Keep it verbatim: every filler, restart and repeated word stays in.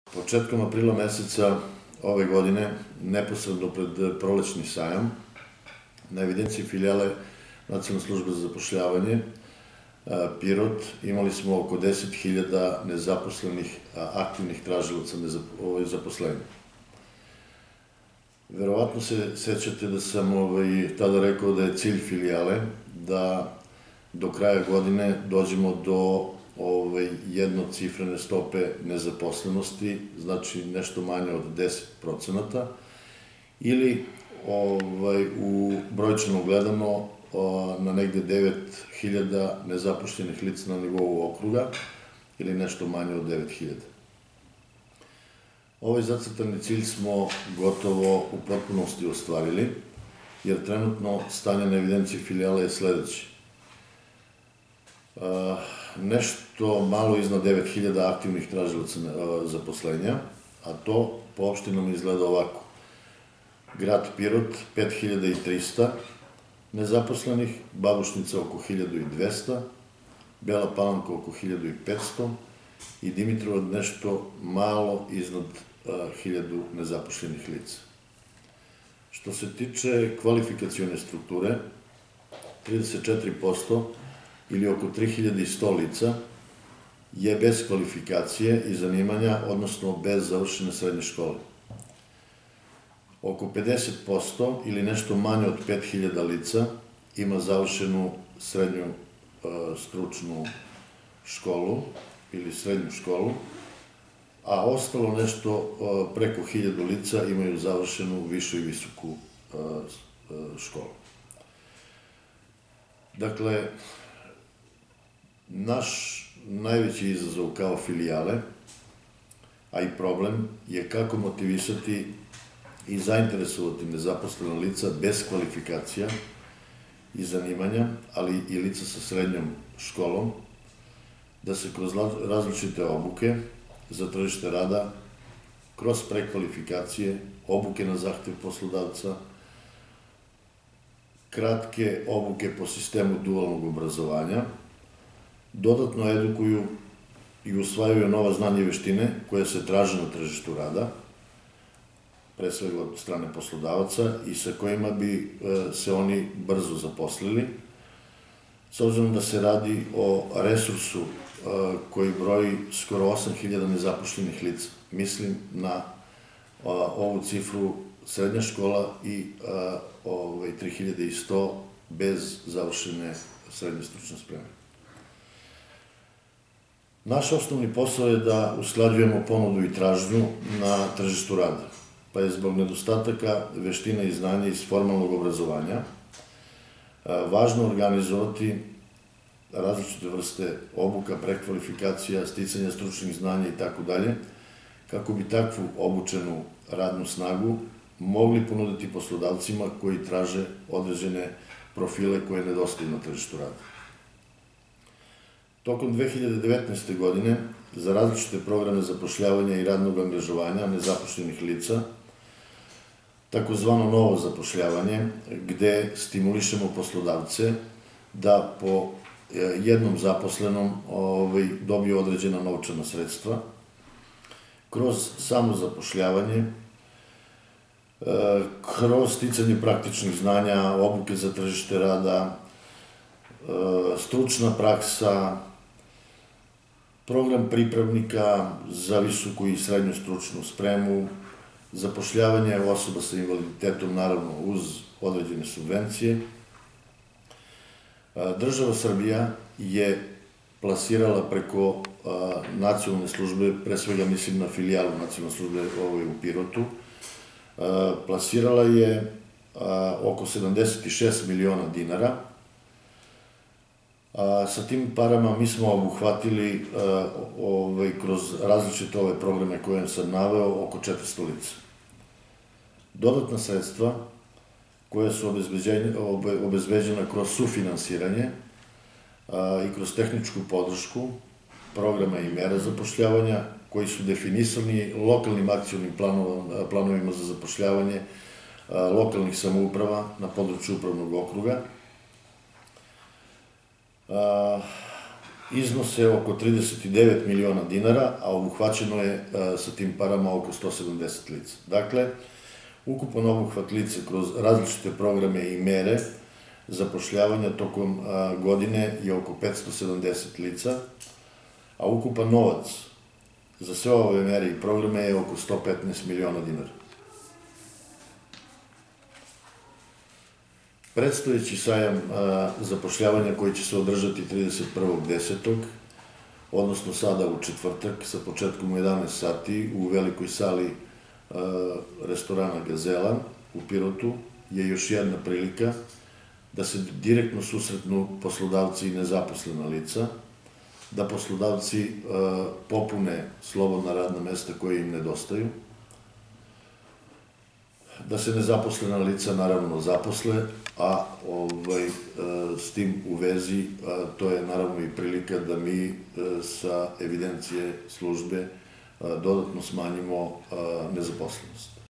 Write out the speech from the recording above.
Početkom aprila meseca ove godine, neposredno pred prolećni sajam, na evidenciji filijale Nacionalne službe za zapošljavanje Pirot imali smo oko deset hiljada nezaposlenih aktivnih tražilaca zaposlenja. Verovatno se sećate da sam tada rekao da je cilj filijale da do kraja godine dođemo do jednocifrene stope nezaposlenosti, znači nešto manje od deset procenata, ili u brojčano gledano na negde devet hiljada nezapošljenih lica na nivou okruga, ili nešto manje od devet hiljada. Ovaj zacrtani cilj smo gotovo u potpunosti ostvarili, jer trenutno stanje na evidenciji filijale je sledeće. Nešto malo iznad devet hiljada aktivnih tražilaca zaposlenja, a to po opštinama izgleda ovako. Grad Pirot pet hiljada i trista nezaposlenih, Babušnica oko hiljadu i dvesta, Bela Palanka oko hiljadu i petsto i Dimitrov nešto malo iznad hiljadu nezaposlenih lica. Što se tiče kvalifikacione strukture, trideset četiri posto ili oko tri hiljade i sto lica je bez kvalifikacije i zanimanja, odnosno bez završene srednje škole. Oko pedeset posto ili nešto manje od pet hiljada lica ima završenu srednju stručnu školu ili srednju školu, a ostalo nešto preko hiljadu lica imaju završenu višu i visoku školu. Dakle, naš najveći izazov kao filijale, a i problem, je kako motivisati i zainteresovati nezaposlena lica bez kvalifikacija i zanimanja, ali i lica sa srednjom školom, da se kroz različite obuke za tržište rada, kroz prekvalifikacije, obuke na zahtev poslodavca, kratke obuke po sistemu dualnog obrazovanja, dodatno edukuju i usvajaju nova znanja i veštine koje se traže na tržištu rada, pre svega od strane poslodavaca, i sa kojima bi se oni brzo zaposlili, s obzirom da se radi o resursu koji broji skoro osam hiljada nezapošljenih lica. Mislim na ovu cifru srednja škola i tri hiljade i sto bez završene srednje stručne spreme. Naš osnovni posao je da usklađujemo ponudu i tražnju na tržištu rada, pa je zbog nedostataka veština i znanja iz formalnog obrazovanja važno organizovati različite vrste obuka, prekvalifikacija, sticanja stručnih znanja itd., kako bi takvu obučenu radnu snagu mogli ponuditi poslodavcima koji traže određene profile koje nedostaju na tržištu rada. Tokom dve hiljade devetnaeste. godine za različite programe zapošljavanja i radnog angažovanja nezapošljenih lica, takozvano novo zapošljavanje, gde stimulišemo poslodavce da po jednom zaposlenom dobiju određena novčana sredstva, kroz samozapošljavanje, kroz sticanje praktičnih znanja, obuke za tržište rada, stručna praksa, program pripravnika za visoku i srednju stručnu spremu, zapošljavanje osoba sa invaliditetom, naravno uz određene subvencije. Država Srbija je plasirala preko nacionalne službe, pre svega mislim na filijalu nacionalne službe u Pirotu, plasirala je oko sedamdeset šest miliona dinara. Sa tim parama mi smo obuhvatili kroz različite ove programe koje sam naveo oko četiristo lica. Dodatna sredstva koja su obezbeđena kroz sufinansiranje i kroz tehničku podršku programa i mera zapošljavanja, koji su definisani lokalnim akcionim planovima za zapošljavanje lokalnih samouprava na području upravnog okruga. iznose oko trideset devet miliona dinara, a obuhvaćeno je sa tim parama oko sto sedamdeset lica. Dakle, ukupan obuhvat lica kroz različite programe i mere zapošljavanja tokom godine je oko petsto sedamdeset lica, a ukupan novac za sve ove mere i programe je oko sto petnaest miliona dinara. Predstojeći sajam zapošljavanja koji će se održati trideset prvog desetog odnosno sada u četvrtak sa početkom u jedanaest sati u velikoj sali restorana Gazela u Pirotu je još jedna prilika da se direktno susretnu poslodavci i nezaposlena lica, da poslodavci popune slobodna radna mesta koje im nedostaju, da se nezaposlena lica naravno zaposle, a s tim u vezi to je naravno i prilika da mi sa evidencije službe dodatno smanjimo nezaposlenost.